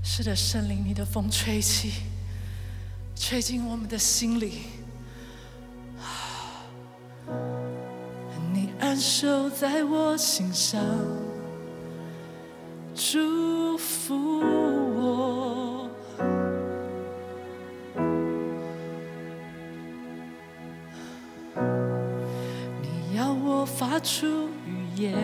是的，圣灵，你的风吹起，吹进我们的心里。你安守在我心上，祝福我。你要我发出语言，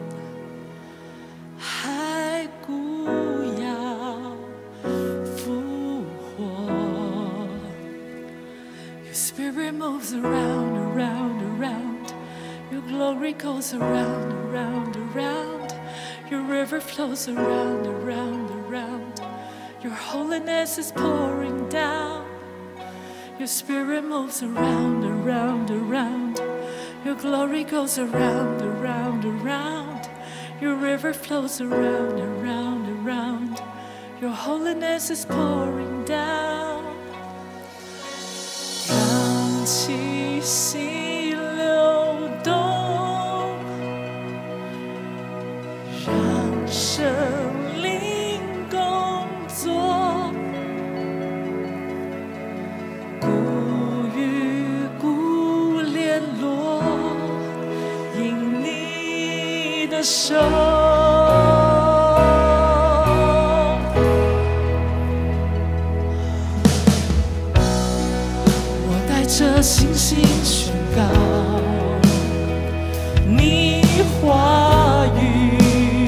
骸骨要复活。Your spirit moves around, around, around. Your glory goes around, around, around. Your river flows around, around, around. Your holiness is pouring down. Your spirit moves around, around, around. Your glory goes around, around, around. Your river flows around, around, around. Your holiness is pouring down. 让气息流动，让圣灵工作，骨与骨联络，因你的手。我带着信心宣告你话语。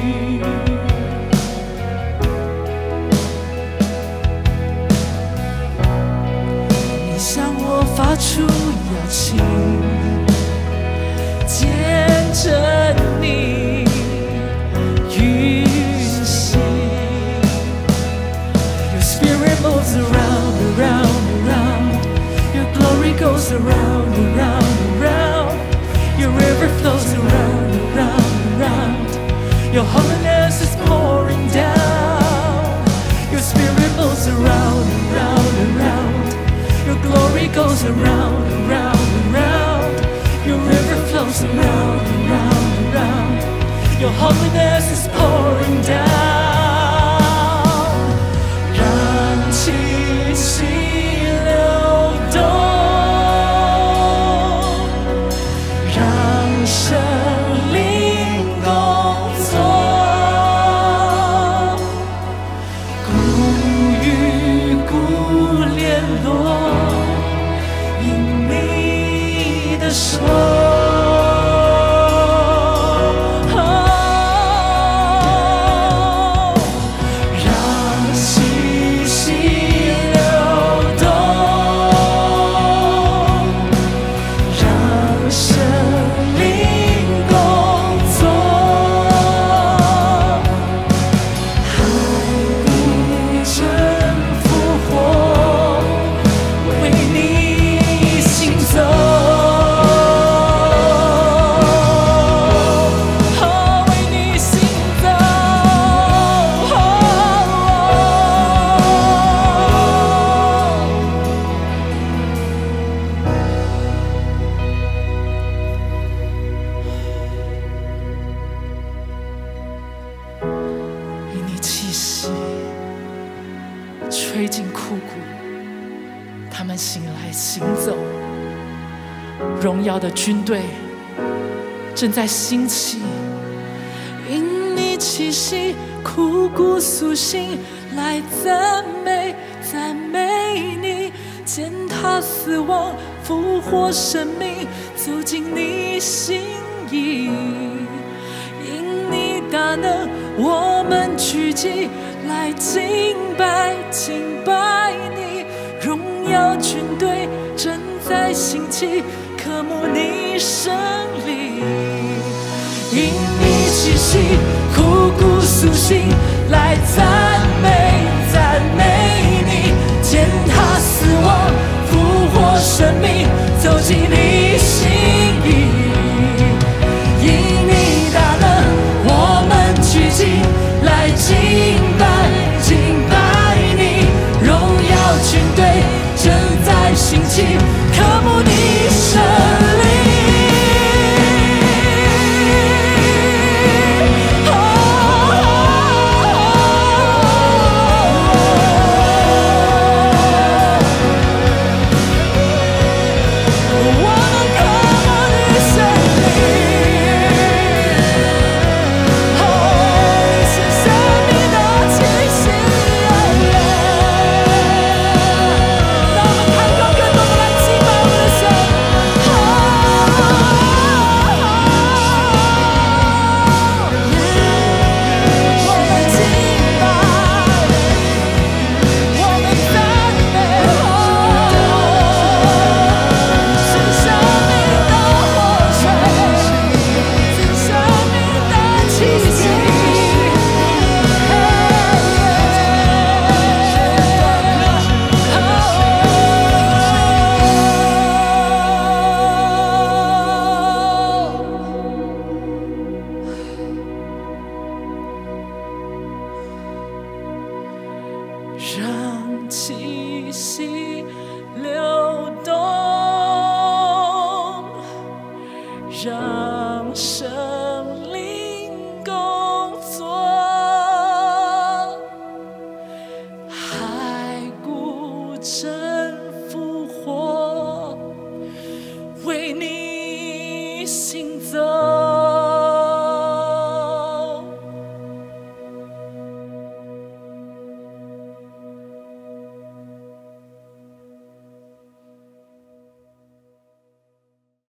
你向我发出邀请，见证你运行。Your spirit moves around, around, around. Your glory goes around, around, around. Your river flows around, around, around. Your holiness is pouring down. Your spirit moves around, around, around. Your glory goes around, around, around. Your river flows around, around, around. Your holiness is pouring down. 让气息流动，让圣灵工作，骨与骨联络，因你的手。吹进枯骨，他们醒来行走。荣耀的军队正在兴起，因你气息，枯骨苏醒，来赞美赞美你，践踏死亡，复活生命，走进你心意。因你大能，我们聚集。来敬拜敬拜你，荣耀军队正在兴起，渴慕你胜利。因你气息，枯骨苏醒，来赞美赞美你，践踏死亡，复活生命，走进你心意。因你大能，我们聚集。来敬拜敬拜你，荣耀军队正在兴起，渴慕你胜利。哦让气息流动，让生